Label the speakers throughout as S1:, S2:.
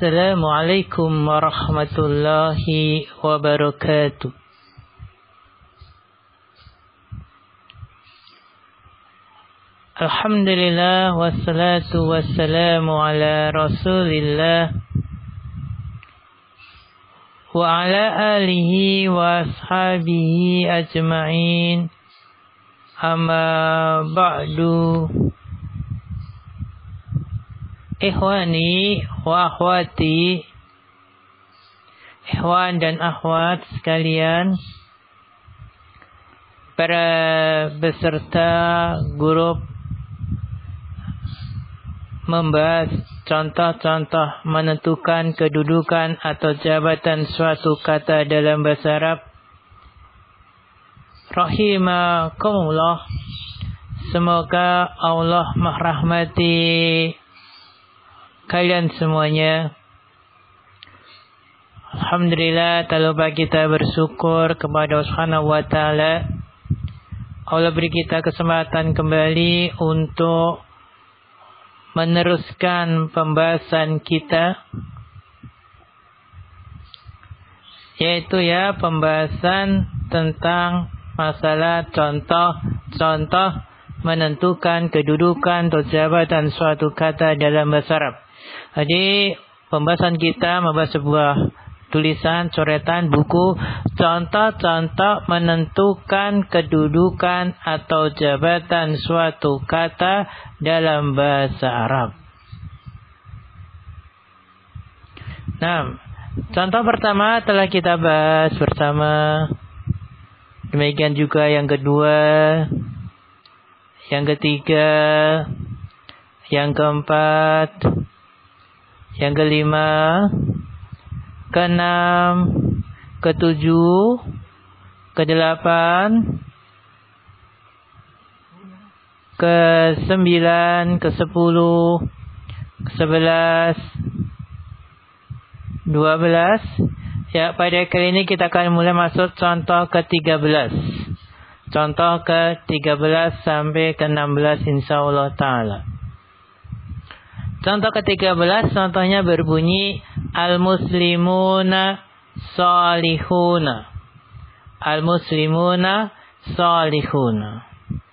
S1: Assalamualaikum warahmatullahi wabarakatuh. Alhamdulillah wassalatu wassalamu ala Rasulillah wa ala alihi wa ashabihi ajma'in. Amma ba'du. Ikhwani wa akhwati, ikhwan dan akhwat sekalian, para peserta grup membahas contoh-contoh menentukan kedudukan atau jabatan suatu kata dalam bahasa Arab. Rahimakumullah. Semoga Allah merahmati kalian semuanya. Alhamdulillah, tak lupa kita bersyukur kepada Allah Subhanahu wa taala. Allah beri kita kesempatan kembali untuk meneruskan pembahasan kita, yaitu pembahasan tentang masalah contoh-contoh menentukan kedudukan atau jabatan suatu kata dalam bahasa Arab. Jadi pembahasan kita membahas sebuah tulisan, coretan, buku, contoh-contoh menentukan kedudukan atau jabatan suatu kata dalam bahasa Arab. Nah, contoh pertama telah kita bahas bersama. Demikian juga yang kedua, yang ketiga, yang keempat, yang kelima, keenam, ketujuh, kedelapan, kesembilan, kesepuluh, kesebelas, 12. Pada kali ini kita akan mulai masuk contoh ke-13. Contoh ke-13 sampai ke-16 insyaallah ta'ala. Contoh ke-13, contohnya berbunyi Al-muslimuna salihuna. Al-muslimuna salihuna.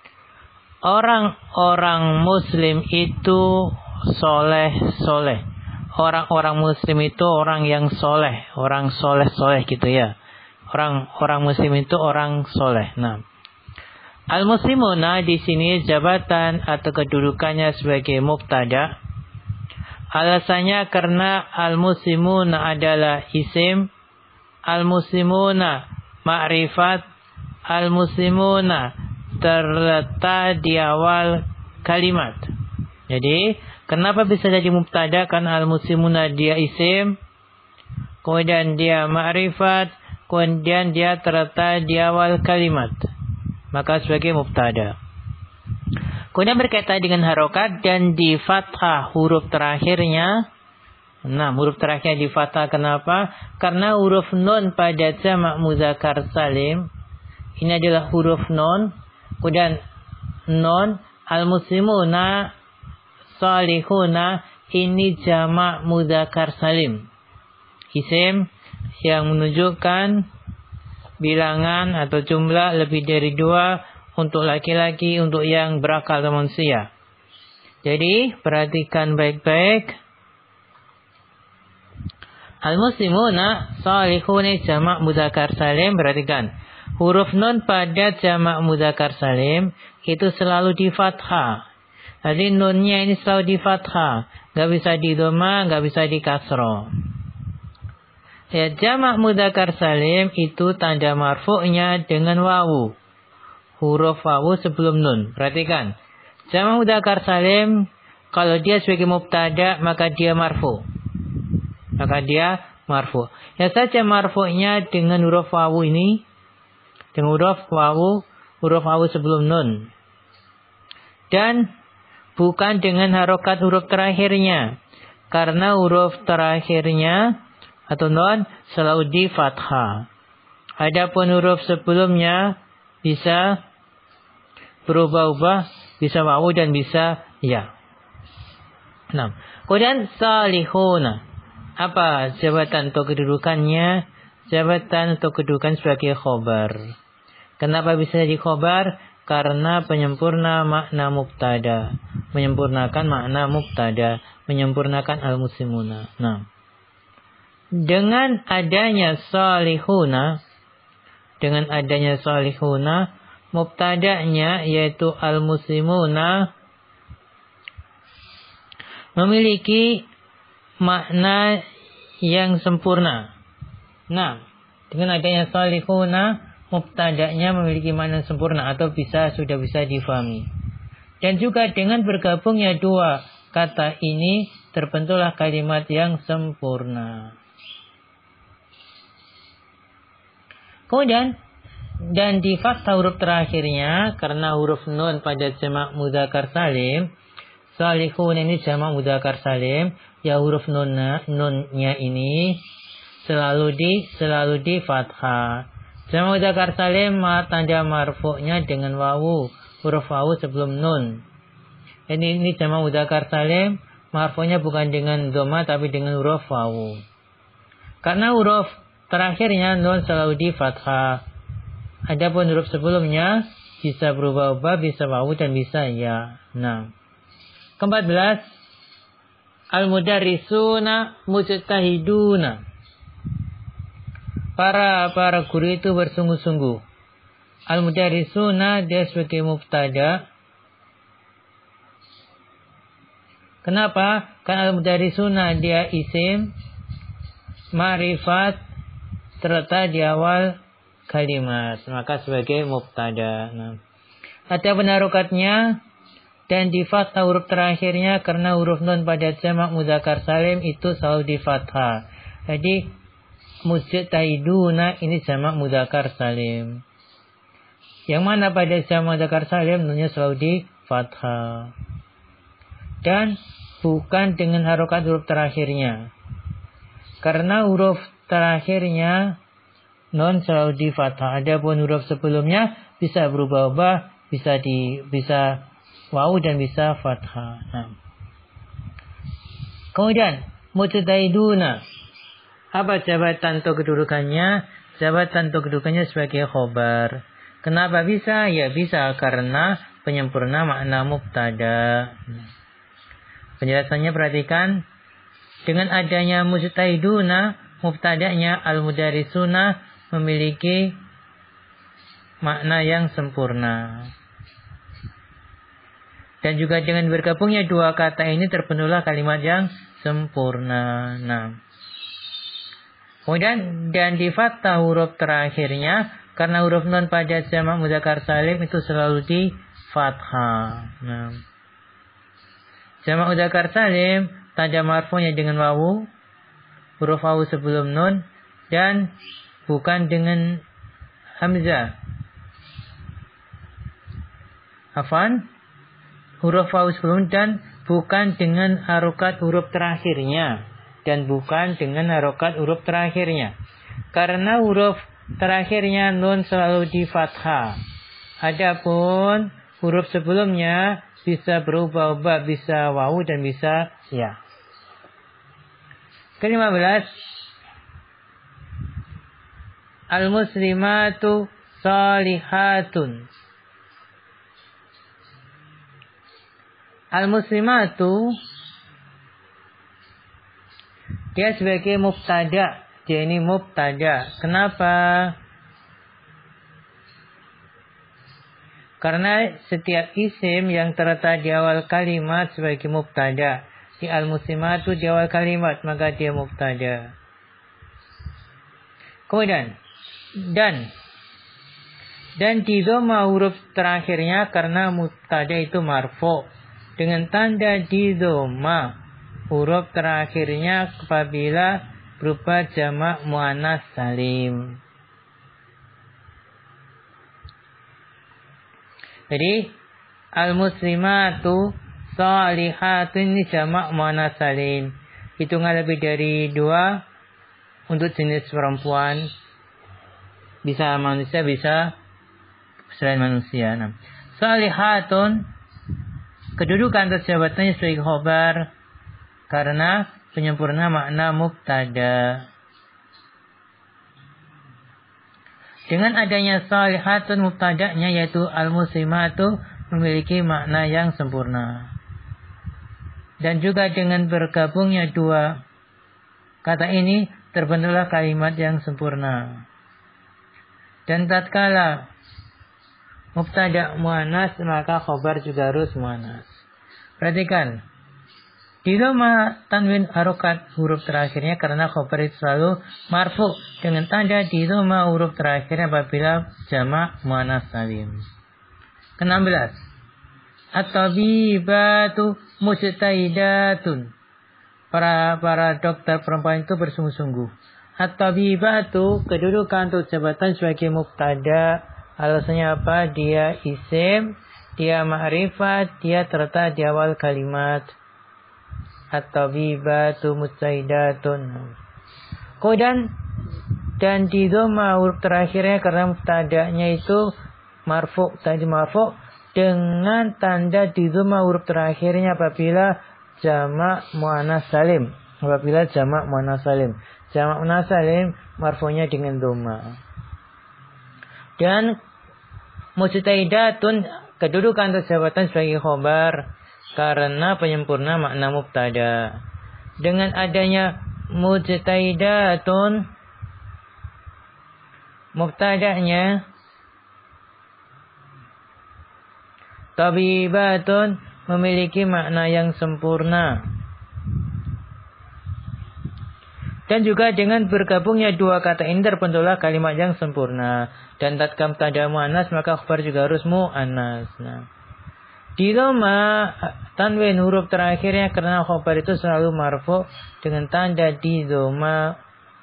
S1: Orang-orang muslim itu soleh-soleh. Orang-orang muslim itu orang yang soleh. Orang soleh-soleh gitu ya. Orang muslim itu orang soleh. Nah, Al-muslimuna di sini jabatan atau kedudukannya sebagai mubtada. Alasannya karena al-muslimuna adalah isim, al-muslimuna ma'rifat, al-muslimuna terletak di awal kalimat. Jadi, kenapa bisa jadi mubtada? Karena al-muslimuna dia isim, kemudian dia ma'rifat, kemudian dia terletak di awal kalimat. Maka sebagai mubtada. Kemudian berkaitan dengan harokat dan di fathah huruf terakhirnya. Nah, huruf terakhirnya di fathah kenapa? Karena huruf nun pada jamak muzakkar salim ini adalah huruf nun. Kemudian nun al-muslimuna salihuna ini jamak muzakkar salim. Isim yang menunjukkan bilangan atau jumlah lebih dari 2 untuk laki-laki, untuk yang berakal manusia. Jadi perhatikan baik-baik. Al-muslimuna salihuna jamak muzakkar salim. Perhatikan huruf nun pada jamak muzakkar salim itu selalu di fathah. Jadi nunnya ini selalu di fathah, nggak bisa di dhamma, nggak bisa di kasroh. Ya, jamak mudzakkar salim itu tanda marfu'nya dengan wawu. Huruf wawu sebelum nun. Perhatikan. Jamak mudzakkar salim kalau dia sebagai mubtada maka dia marfu. Ya saja marfu'nya dengan huruf wawu ini. Dengan huruf wawu sebelum nun. Dan bukan dengan harokat huruf terakhirnya. Karena huruf terakhirnya atau nun selalu di fathah. Adapun huruf sebelumnya bisa berubah-ubah, bisa wawu dan bisa ya. Nah, kemudian salihuna. Apa jabatan atau kedudukannya? Jabatan atau kedudukan sebagai khobar. Kenapa bisa jadi khobar? Karena penyempurna makna mubtada. Menyempurnakan makna mubtada. Menyempurnakan al-muslimuna. Nah, dengan adanya salihuna, mubtada'nya yaitu al-muslimuna memiliki makna yang sempurna. Nah, dengan adanya salihuna, mubtada'nya memiliki makna sempurna atau sudah bisa difahami. Dan juga dengan bergabungnya dua kata ini terbentuklah kalimat yang sempurna. Kemudian dan di fathah huruf terakhirnya, karena huruf nun pada jamak mudzakkar salim, salihun ini jamak mudzakkar salim, ya huruf nunnya ini selalu di fathah. Jamak mudzakkar salim tanda marfu'nya dengan wawu, huruf wawu sebelum nun. Ini jamak mudzakkar salim, marfu'nya bukan dengan dhamma tapi dengan huruf wawu. Karena huruf terakhirnya nun selalu di fathah. Adapun huruf sebelumnya bisa berubah-ubah, bisa wawu dan bisa ya. Nah, ke-14, al-mudarrisuna mujtahiduna. Para guru itu bersungguh-sungguh. Al-mudarrisuna dia sebagai mubtada. Kenapa? Karena al-mudarrisuna dia isim ma'rifat terletak di awal kalimat, maka sebagai mubtada. Nah, ada penarokatnya dan di fathah huruf terakhirnya karena huruf nun pada jamak mudzakkar salim itu selalu di fathah. Jadi mujtahiduna ini jamak mudzakkar salim. Yang mana pada jamak mudzakkar salim nunnya selalu di fathah. Dan bukan dengan harokat huruf terakhirnya. Karena huruf terakhirnya nun selalu di fathah. Adapun huruf sebelumnya bisa berubah-ubah, bisa wawu dan bisa fathah. Nah. Kemudian mujtahiduna. Apa jabatan atau kedudukannya? Jabatan atau kedudukannya sebagai khobar. Kenapa bisa? Ya bisa karena penyempurna makna mubtada. Penjelasannya perhatikan. Dengan adanya mujtahiduna, mubtada'nya al-mudarrisuna memiliki makna yang sempurna. Dan juga dengan bergabungnya dua kata ini terpenuhlah kalimat yang sempurna. Nah, kemudian dan di fathah huruf terakhirnya karena huruf nun pada jamak mudzakkar salim itu selalu di fathah. Nah, jamak mudzakkar salim tanda marfu'nya dengan wawu, huruf wawu sebelum nun dan bukan dengan hamzah. Afan, huruf wawu sebelum dan bukan dengan harokat huruf terakhirnya. Dan bukan dengan harokat huruf terakhirnya. Karena huruf terakhirnya nun selalu di fathah. Adapun huruf sebelumnya bisa berubah-ubah, bisa wawu dan bisa ya. Ke-15, al-muslimatu salihatun. Al-muslimatu dia sebagai mubtada. Dia ini mubtada. Kenapa? Karena setiap isim yang terletak di awal kalimat sebagai mubtada. Di al-muslimatu di awal kalimat, maka dia mubtada. Kemudian dan di dhamma huruf terakhirnya karena mubtada itu marfu. Dengan tanda di dhamma huruf terakhirnya apabila berupa jamak muannas salim. Jadi al-muslimatu salihatun ini jamak muannas salim. Hitungan lebih dari 2 untuk jenis perempuan. Bisa manusia, bisa selain manusia. Nah, salihatun kedudukan atau jabatannya sebagai khobar. Karena penyempurna makna mubtada. Dengan adanya salihatun mubtada'nya yaitu al-muslimatu memiliki makna yang sempurna. Dan juga dengan bergabungnya dua kata ini terbentuklah kalimat yang sempurna. Dan tatkala mubtada' muannas maka khobar juga harus muannas. Perhatikan. Di dhamma tanwin harokat huruf terakhirnya karena khobar itu selalu marfu dengan tanda di dhamma huruf terakhirnya apabila jamak muannas salim. Ke-16. At-tabibatu mujtahidatun. Para dokter perempuan itu bersungguh-sungguh. At-tabibatu kedudukan untuk jabatan sebagai mubtada. Alasannya apa? Dia isim, dia ma'rifat, dia terletak di awal kalimat. At-tabibatu mujtahidatun. Kemudian dan di dhamma huruf terakhirnya karena mubtada'nya itu marfu, tadi marfu dengan tanda di dhamma huruf terakhirnya apabila jamak muannas salim. Apabila jamak muannas salim. Jamak muannas salim marfu'nya dengan dhamma. Dan mujtahidatun kedudukan untuk jabatan sebagai khobar karena penyempurna makna mubtada. Dengan adanya mujtahidatun mubtada'nya tabibatun memiliki makna yang sempurna. Dan juga dengan bergabungnya dua kata ini terbentuklah kalimat yang sempurna. Dan tatkala mubtada muannas maka khabar juga harus muannas. Nah, di dhamma tanwin huruf terakhirnya karena khabar itu selalu marfu dengan tanda di dhamma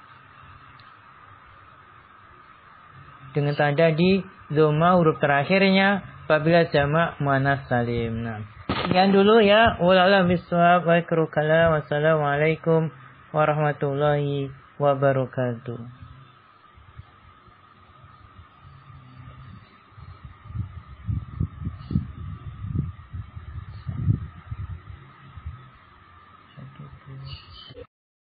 S1: huruf terakhirnya apabila jamak muannas salim. Nah, sekian dulu ya. Wallahu bisawab wa wassalamualaikum warahmatullahi wabarakatuh.